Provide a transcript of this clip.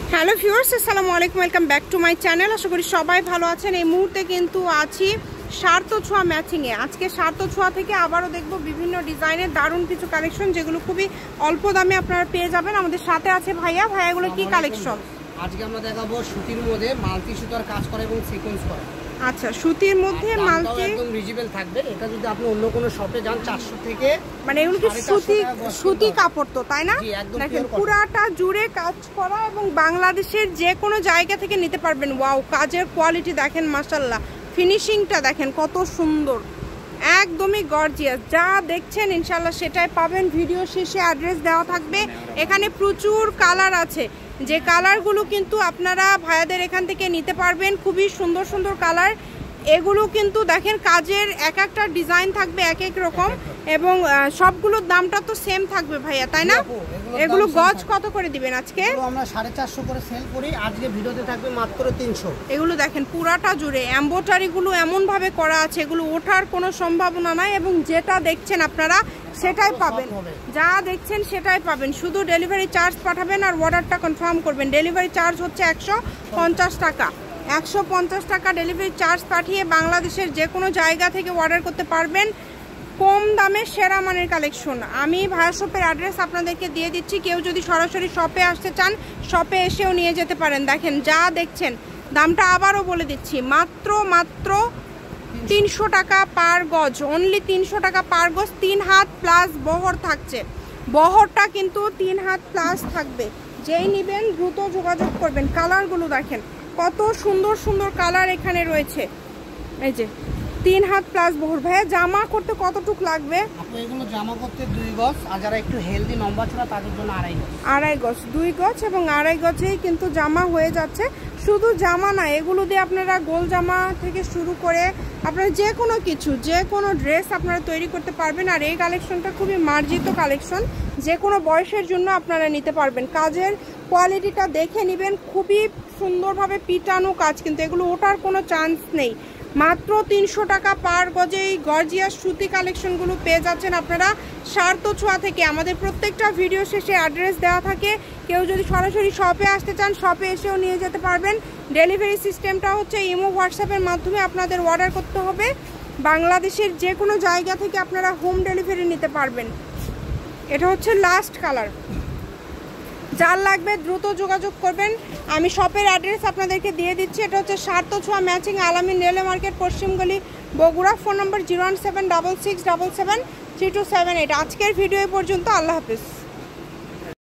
Hello viewers, আসসালামু আলাইকুম, welcome back to my channel. আশা করি সবাই ভালো আছেন। এই মুহূর্তে কিন্তু আছি সার্থ ছোঁয়া ম্যাচিংয়ে। আজকে সার্থ ছোঁয়া থেকে আবারও দেখবো বিভিন্ন ডিজাইনের দারুণ কিছু কালেকশন, যেগুলো খুবই অল্প দামে আপনারা পেয়ে যাবেন। আমাদের সাথে আছে ভাইয়া। ভাইয়াগুলো কি কালেকশন? আজকে আমরা দেখাবো সুতির মধ্যে মাল্টি সুতার কাজ করা এবং সিকোয়েন্স করা। আচ্ছা, সুতির মধ্যে মাল্টি একদম রিজনেবল থাকবে। এটা যদি আপনি অন্য কোনো শপে যান 400 থেকে, মানে এগুলো কি সুতি কাপড় তো, তাই না? দেখেন পুরাটা জুড়ে কাজ করা এবং বাংলাদেশের যে কোনো জায়গা থেকে নিতে পারবেন। ওয়াও, কাজের কোয়ালিটি দেখেন, মাশাআল্লাহ, ফিনিশিংটা দেখেন কত সুন্দর, একদমই গর্জিয়াস। যা দেখছেন ইনশাআল্লাহ সেটাই পাবেন। ভিডিও শেষে অ্যাড্রেস দেওয়া থাকবে। এখানে প্রচুর কালার আছে, যে কালারগুলো কিন্তু আপনারা ভাইয়াদের এখান থেকে নিতে পারবেন। খুবই সুন্দর সুন্দর কালার। এগুলো কিন্তু দেখেন কাজের এক একটা ডিজাইন থাকবে এক এক রকম, এবং সবগুলোর দামটা তো সেম থাকবে ভাইয়া, তাই না? এগুলো গজ কত করে দিবেন আজকে? আমরা 450 করে সেল করি, আজকে ভিডিওতে থাকবে মাত্র 300। এগুলো দেখেন পুরাটা জুড়ে এমব্রয়ডারিগুলো এমন ভাবে করা আছে, এগুলো ওঠার কোনো সম্ভাবনা নাই, এবং যেটা দেখছেন আপনারা সেটাই পাবেন। যা দেখছেন সেটাই পাবেন। শুধু ডেলিভারি চার্জ পাঠাবেন আর অর্ডারটা কনফার্ম করবেন। ডেলিভারি চার্জ হচ্ছে 150 টাকা। 150 টাকা ডেলিভারি চার্জ পাঠিয়ে বাংলাদেশের যে কোনো জায়গা থেকে অর্ডার করতে পারবেন। কম দামে সেরা মানের কালেকশন। আমি ভাইয়া শপের অ্যাড্রেস আপনাদেরকে দিয়ে দিচ্ছি। কেউ যদি সরাসরি শপে আসতে চান, শপে এসেও নিয়ে যেতে পারেন। দেখেন যা দেখছেন, দামটা আবারও বলে দিচ্ছি, মাত্র 300 টাকা পার গজ। অনলি 300 টাকা পার গজ। 3 হাত প্লাস বহর থাকছে। বহরটা কিন্তু 3 হাত প্লাস থাকবে। যেই নেবেন দ্রুত যোগাযোগ করবেন। কালারগুলো দেখেন কত সুন্দর সুন্দর কালার এখানে রয়েছে। এই যে 3 হাত প্লাস বহর। ভাইয়া জামা করতে কতটুক লাগবে? আপনি এগুলো জামা করতে 2 গজ, আর যারা একটু হেলদি লম্বা ছোড়া তাদের জন্য 2.5 গজ। 2 গজ এবং 2.5 গজেই কিন্তু জামা হয়ে যাচ্ছে। শুধু জামা না, এগুলো দিয়ে আপনারা গোল জামা থেকে শুরু করে আপনারা যে কোনো কিছু, যে কোনো ড্রেস আপনারা তৈরি করতে পারবেন। আর এই কালেকশনটা খুবই মার্জিত কালেকশন, যে কোনো বয়সের জন্য আপনারা নিতে পারবেন। কাজের কোয়ালিটিটা দেখে নেবেন, খুবই সুন্দরভাবে পিটানো কাজ, কিন্তু এগুলো ওঠার কোনো চান্স নেই। মাত্র 300 টাকা পার গজে এই গর্জিয়াস সুতি কালেকশনগুলো পেয়ে যাচ্ছেন আপনারা সার্থ ছোঁয়া থেকে। আমাদের প্রত্যেকটা ভিডিও শেষে অ্যাড্রেস দেওয়া থাকে। কেউ যদি সরাসরি শপে আসতে চান, শপে এসেও নিয়ে যেতে পারবেন। ডেলিভারি সিস্টেমটা হচ্ছে ইমো হোয়াটসঅ্যাপের মাধ্যমে আপনাদের অর্ডার করতে হবে। বাংলাদেশের যে কোনো জায়গা থেকে আপনারা হোম ডেলিভারি নিতে পারবেন। এটা হচ্ছে লাস্ট কালার। যার লাগবে দ্রুত যোগাযোগ করবেন। আমি শপের অ্যাড্রেস আপনাদেরকে দিয়ে দিচ্ছি। এটা হচ্ছে সার্থ ছোঁয়া ম্যাচিং, আলামিন রেলওয়ে মার্কেট, পশ্চিমগলি, বগুড়া। Phone number 01766773278। আজকের ভিডিও পর্যন্ত। আল্লাহ হাফেজ।